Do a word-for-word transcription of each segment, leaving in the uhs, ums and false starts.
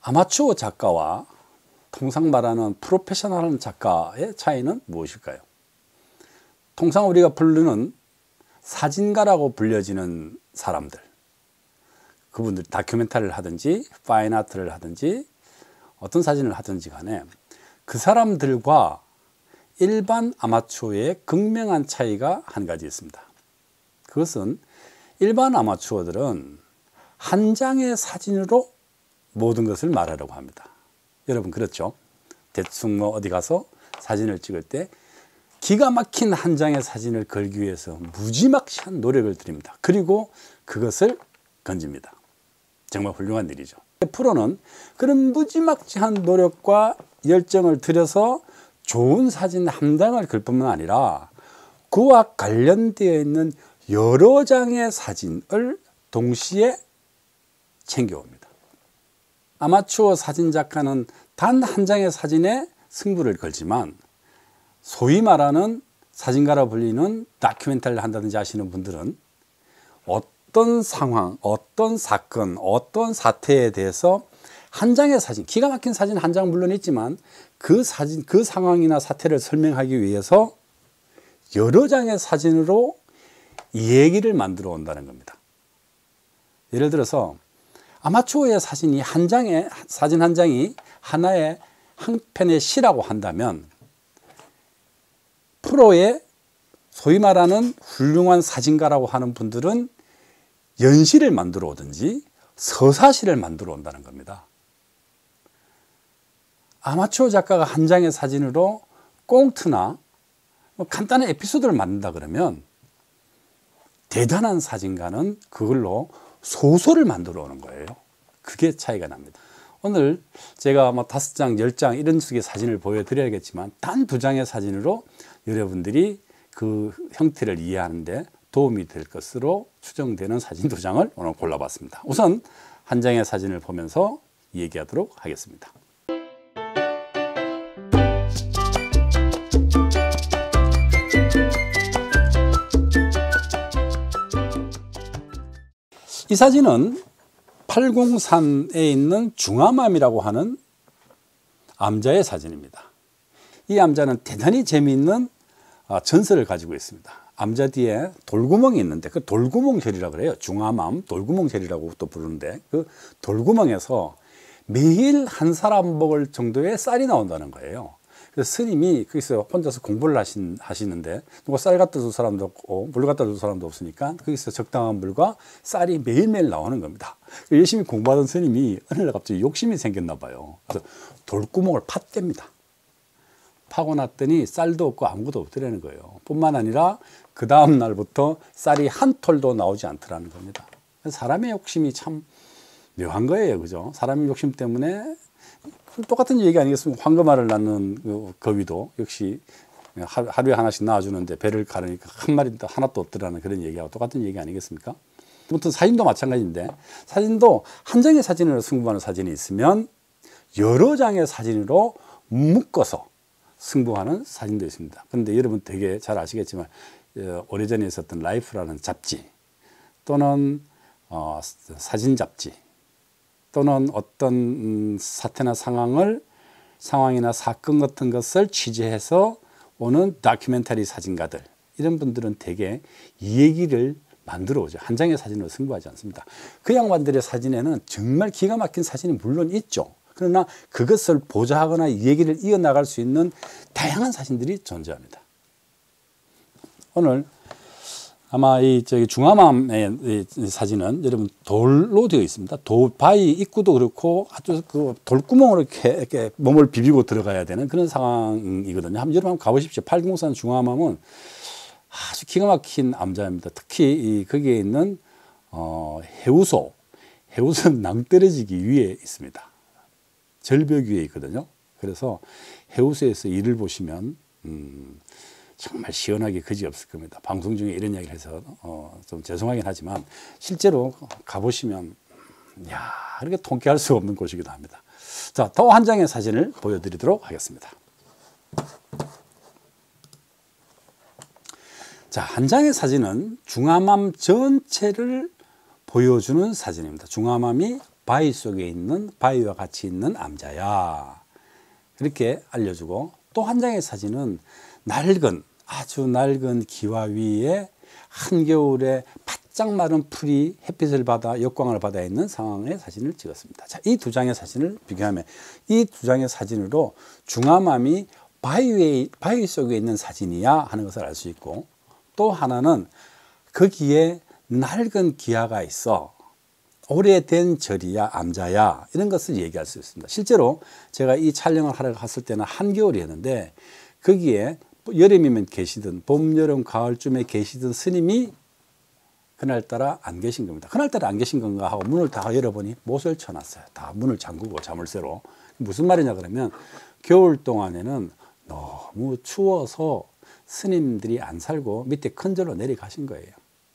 아마추어 작가와 통상 말하는 프로페셔널한 작가의 차이는 무엇일까요? 통상 우리가 부르는 사진가라고 불려지는 사람들, 그분들 다큐멘터리를 하든지 파인아트를 하든지 어떤 사진을 하든지 간에 그 사람들과 일반 아마추어의 극명한 차이가 한 가지 있습니다. 그것은 일반 아마추어들은 한 장의 사진으로 모든 것을 말하려고 합니다. 여러분 그렇죠? 대충 뭐 어디 가서 사진을 찍을 때 기가 막힌 한 장의 사진을 걸기 위해서 무지막지한 노력을 들입니다. 그리고 그것을 건집니다. 정말 훌륭한 일이죠. 프로는 그런 무지막지한 노력과 열정을 들여서 좋은 사진 한 장을 걸 뿐만 아니라 그와 관련되어 있는 여러 장의 사진을 동시에 챙겨옵니다. 아마추어 사진 작가는 단 한 장의 사진에 승부를 걸지만 소위 말하는 사진가라 불리는 다큐멘터리를 한다든지 하시는 분들은 어떤 상황, 어떤 사건, 어떤 사태에 대해서 한 장의 사진, 기가 막힌 사진 한 장 물론 있지만 그 사진, 그 상황이나 사태를 설명하기 위해서 여러 장의 사진으로 얘기를 만들어 온다는 겁니다. 예를 들어서 아마추어의 사진이 한 장의 사진 한 장이 하나의 한 편의 시라고 한다면 프로의 소위 말하는 훌륭한 사진가라고 하는 분들은 연시를 만들어 오든지 서사시를 만들어 온다는 겁니다. 아마추어 작가가 한 장의 사진으로 꽁트나 뭐 간단한 에피소드를 만든다 그러면 대단한 사진가는 그걸로 소설을 만들어 오는 거예요. 그게 차이가 납니다. 오늘 제가 뭐 다섯 장, 열 장 이런 식의 사진을 보여드려야겠지만 단 두 장의 사진으로 여러분들이 그 형태를 이해하는데 도움이 될 것으로 추정되는 사진 두 장을 오늘 골라봤습니다. 우선 한 장의 사진을 보면서 얘기하도록 하겠습니다. 이 사진은 팔공산에 있는 중암암이라고 하는 암자의 사진입니다. 이 암자는 대단히 재미있는 전설을 가지고 있습니다. 암자 뒤에 돌구멍이 있는데 그 돌구멍절이라고 그래요. 중암암 돌구멍절이라고 또 부르는데 그 돌구멍에서 매일 한 사람 먹을 정도의 쌀이 나온다는 거예요. 그래서 스님이 거기서 혼자서 공부를 하신, 하시는데 누가 쌀 갖다 줄 사람도 없고 물 갖다 줄 사람도 없으니까 거기서 적당한 물과 쌀이 매일매일 나오는 겁니다. 열심히 공부하던 스님이 어느 날 갑자기 욕심이 생겼나 봐요. 그래서 돌구멍을 팠답니다. 파고 났더니 쌀도 없고 아무것도 없더라는 거예요. 뿐만 아니라 그 다음 날부터 쌀이 한 톨도 나오지 않더라는 겁니다. 사람의 욕심이 참 묘한 거예요. 그죠? 사람의 욕심 때문에 똑같은 얘기 아니겠습니까? 황금알을 낳는 그 거위도 역시 하루에 하나씩 낳아주는데 배를 가르니까 한 마리도 하나도 없더라는 그런 얘기하고 똑같은 얘기 아니겠습니까? 아무튼 사진도 마찬가지인데 사진도 한 장의 사진으로 승부하는 사진이 있으면 여러 장의 사진으로 묶어서 승부하는 사진도 있습니다. 그런데 여러분 되게 잘 아시겠지만 오래전에 있었던 라이프라는 잡지 또는 어, 사진 잡지 또는 어떤 사태나 상황을 상황이나 사건 같은 것을 취재해서 오는 다큐멘터리 사진가들 이런 분들은 대개 이 얘기를 만들어 오죠. 한 장의 사진으로 승부하지 않습니다. 그 양반들의 사진에는 정말 기가 막힌 사진이 물론 있죠. 그러나 그것을 보좌하거나 이 얘기를 이어나갈 수 있는 다양한 사진들이 존재합니다. 오늘 아마 이 저기 중암암의 사진은 여러분 돌로 되어 있습니다. 돌 바위 입구도 그렇고 아주 그 돌구멍으로 이렇게, 이렇게 몸을 비비고 들어가야 되는 그런 상황이거든요. 한번 여러분 한번 가보십시오. 팔공산 중암암은 아주 기가 막힌 암자입니다. 특히 이 거기에 있는 어, 해우소, 해우소는 낭떠러지기 위에 있습니다. 절벽 위에 있거든요. 그래서 해우소에서 일을 보시면 음, 정말 시원하게 그지없을 겁니다. 방송 중에 이런 이야기를 해서 어, 좀 죄송하긴 하지만 실제로 가보시면 야 이렇게 통쾌할 수 없는 곳이기도 합니다. 자, 더 한 장의 사진을 보여드리도록 하겠습니다. 자, 한 장의 사진은 중암암 전체를 보여주는 사진입니다. 중암암이 바위 속에 있는 바위와 같이 있는 암자야. 그렇게 알려주고, 또 한 장의 사진은 낡은 아주 낡은 기와 위에 한겨울에 바짝 마른 풀이 햇빛을 받아 역광을 받아 있는 상황의 사진을 찍었습니다. 자, 이 두 장의 사진을 비교하면 이 두 장의 사진으로 중암암이 바위, 바위 속에 있는 사진이야 하는 것을 알 수 있고, 또 하나는 거기에 낡은 기와가 있어 오래된 절이야 암자야 이런 것을 얘기할 수 있습니다. 실제로 제가 이 촬영을 하러 갔을 때는 한겨울이었는데 거기에 여름이면 계시던 봄, 여름, 가을쯤에 계시던 스님이 그날따라 안 계신 겁니다. 그날따라 안 계신 건가 하고 문을 다 열어보니 못을 쳐놨어요. 다 문을 잠그고 자물쇠로. 무슨 말이냐 그러면 겨울 동안에는 너무 추워서 스님들이 안 살고 밑에 큰 절로 내려가신 거예요.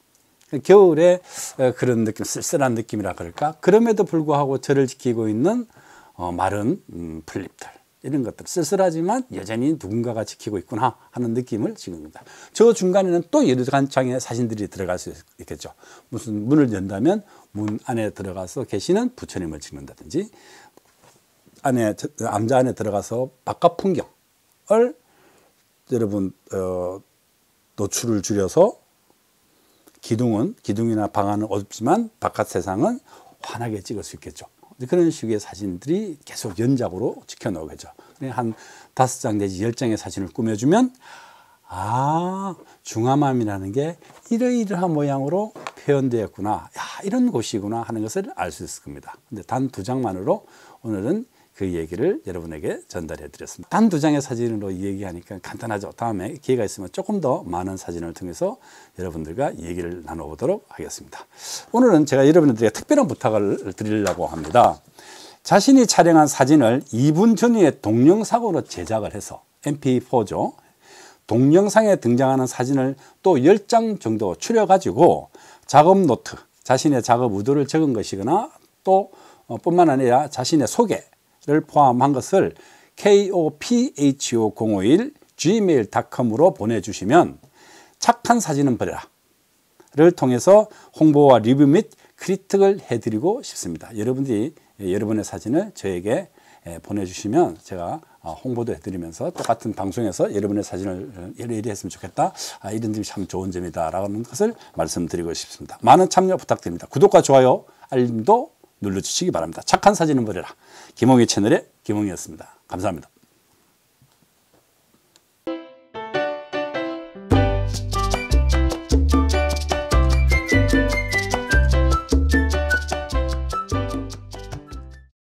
겨울에 그런 느낌, 쓸쓸한 느낌이라 그럴까? 그럼에도 불구하고 절을 지키고 있는 마른 풀잎들, 이런 것들, 쓸쓸하지만 여전히 누군가가 지키고 있구나 하는 느낌을 지닙니다. 저 중간에는 또 여러 장의 사진들이 들어갈 수 있겠죠. 무슨 문을 연다면 문 안에 들어가서 계시는 부처님을 찍는다든지, 안에 암자 안에 들어가서 바깥 풍경을 여러분 어, 노출을 줄여서 기둥은 기둥이나 방안은 어둡지만 바깥 세상은 환하게 찍을 수 있겠죠. 그런 식의 사진들이 계속 연작으로 지켜나오겠죠. 한 다섯 장 내지 열 장의 사진을 꾸며주면 아, 중암암이라는 게 이러이러한 모양으로 표현되었구나, 야, 이런 곳이구나 하는 것을 알 수 있을 겁니다. 근데 단 두 장만으로 오늘은 그 얘기를 여러분에게 전달해 드렸습니다. 단 두 장의 사진으로 얘기하니까 간단하죠. 다음에 기회가 있으면 조금 더 많은 사진을 통해서 여러분들과 얘기를 나눠보도록 하겠습니다. 오늘은 제가 여러분들에게 특별한 부탁을 드리려고 합니다. 자신이 촬영한 사진을 이 분 전후의 동영상으로 제작을 해서 엠피 포죠. 동영상에 등장하는 사진을 또 열 장 정도 추려 가지고 작업 노트, 자신의 작업 의도를 적은 것이거나 또 어, 뿐만 아니라 자신의 소개 를 포함한 것을 코포 공오일 지메일 닷컴으로 보내주시면 착한 사진은 버려라 를 통해서 홍보와 리뷰 및 크리틱을 해드리고 싶습니다. 여러분들이 여러분의 사진을 저에게 보내주시면 제가 홍보도 해드리면서 똑같은 방송에서 여러분의 사진을 이리 했으면 좋겠다, 아, 이런 점이 참 좋은 점이다 라는 것을 말씀드리고 싶습니다. 많은 참여 부탁드립니다. 구독과 좋아요, 알림도 눌러주시기 바랍니다. 착한 사진은 버려라. 김홍희 채널의 김홍희였습니다. 감사합니다.